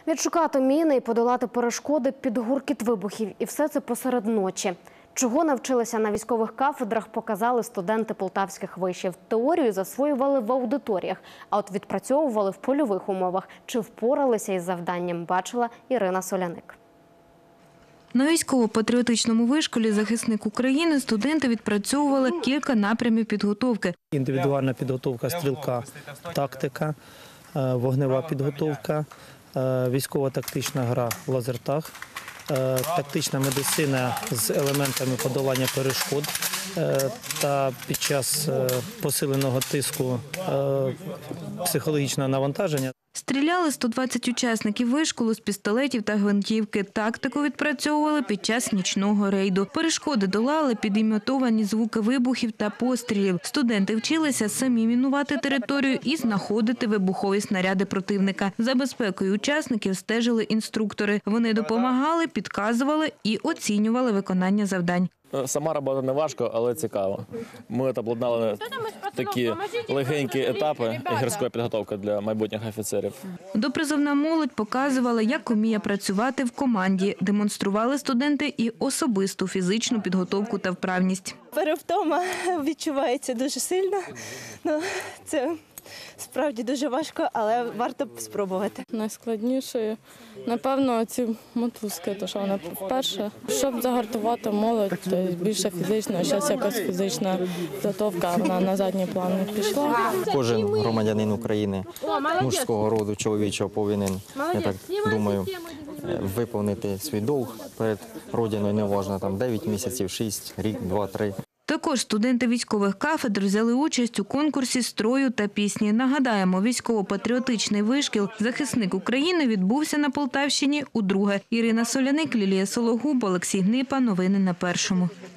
Відшукати міни і подолати перешкоди під гуркіт вибухів. І все це посеред ночі. Чого навчилися на військових кафедрах, показали студенти полтавських вишів. Теорію засвоювали в аудиторіях, а от відпрацьовували в польових умовах. Чи впоралися із завданням, бачила Ірина Соляник. На військово-патріотичному вишколі «Захисник України» студенти відпрацьовували кілька напрямів підготовки. Індивідуальна підготовка стрілка, тактика, вогнева підготовка, військово-тактична гра лазертаг, тактична медицина з елементами подолання перешкод та під час посиленого тиску психологічного навантаження. Стріляли 120 учасників вишколу з пістолетів та гвинтівки. Тактику відпрацьовували під час нічного рейду. Перешкоди долали під імітовані звуки вибухів та пострілів. Студенти вчилися самі мінувати територію і знаходити вибухові снаряди противника. За безпекою учасників стежили інструктори. Вони допомагали, підказували і оцінювали виконання завдань. Сама робота не важко, але цікаво. Ми обладнали такі легенькі етапи гірської підготовки для майбутніх офіцерів. Допризовна молодь показувала, як уміє працювати в команді. Демонстрували студенти і особисту фізичну підготовку та вправність. Перевтома відчувається дуже сильно. Це справді дуже важко, але варто спробувати. Найскладніше, напевно, ці мотузки, то що вони вперше. Щоб загартувати молодь, то більше фізично, зараз якась фізична підготовка, вона на задній план не пішла. Кожен громадянин України мужського роду, чоловічого повинен, я так думаю, виповнити свій долг перед Родиною, неважно, там 9 місяців, 6, рік, 2, 3. Також студенти військових кафедр взяли участь у конкурсі строю та пісні. Нагадаємо, військово-патріотичний вишкіл «Захисник України» відбувся на Полтавщині удруге. Ірина Соляник, Лілія Сологуб, Олексій Гнипа. Новини на Першому.